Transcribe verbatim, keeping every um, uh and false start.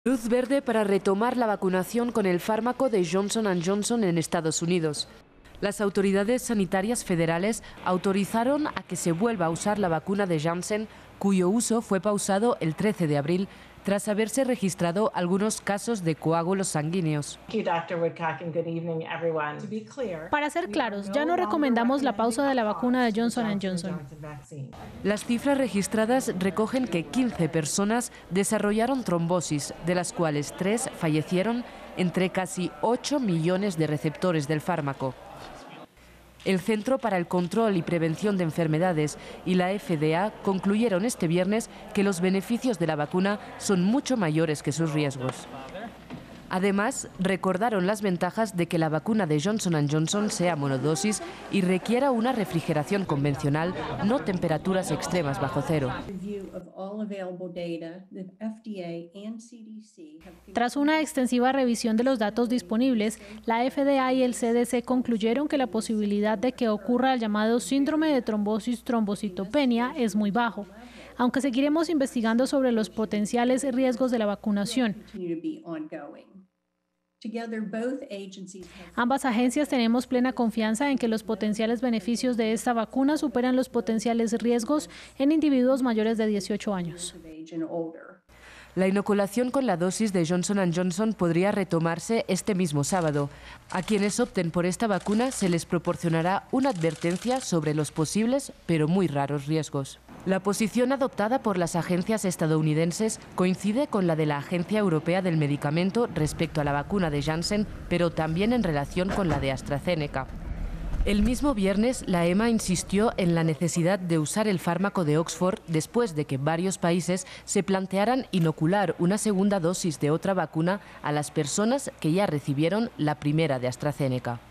Luz verde para retomar la vacunación con el fármaco de Johnson and Johnson en Estados Unidos. Las autoridades sanitarias federales autorizaron a que se vuelva a usar la vacuna de Janssen, cuyo uso fue pausado el trece de abril tras haberse registrado algunos casos de coágulos sanguíneos. Para ser claros, ya no recomendamos la pausa de la vacuna de Johnson and Johnson. Las cifras registradas recogen que quince personas desarrollaron trombosis, de las cuales tres fallecieron, entre casi ocho millones de receptores del fármaco. El Centro para el Control y Prevención de Enfermedades y la F D A concluyeron este viernes que los beneficios de la vacuna son mucho mayores que sus riesgos. Además, recordaron las ventajas de que la vacuna de Johnson and Johnson sea monodosis y requiera una refrigeración convencional, no temperaturas extremas bajo cero. Tras una extensiva revisión de los datos disponibles, la F D A y el C D C concluyeron que la posibilidad de que ocurra el llamado síndrome de trombosis trombocitopenia es muy bajo, aunque seguiremos investigando sobre los potenciales riesgos de la vacunación. Ambas agencias tenemos plena confianza en que los potenciales beneficios de esta vacuna superan los potenciales riesgos en individuos mayores de dieciocho años. La inoculación con la dosis de Johnson and Johnson podría retomarse este mismo sábado. A quienes opten por esta vacuna se les proporcionará una advertencia sobre los posibles, pero muy raros riesgos. La posición adoptada por las agencias estadounidenses coincide con la de la Agencia Europea del Medicamento respecto a la vacuna de Janssen, pero también en relación con la de AstraZeneca. El mismo viernes, la E M A insistió en la necesidad de usar el fármaco de Oxford después de que varios países se plantearan inocular una segunda dosis de otra vacuna a las personas que ya recibieron la primera de AstraZeneca.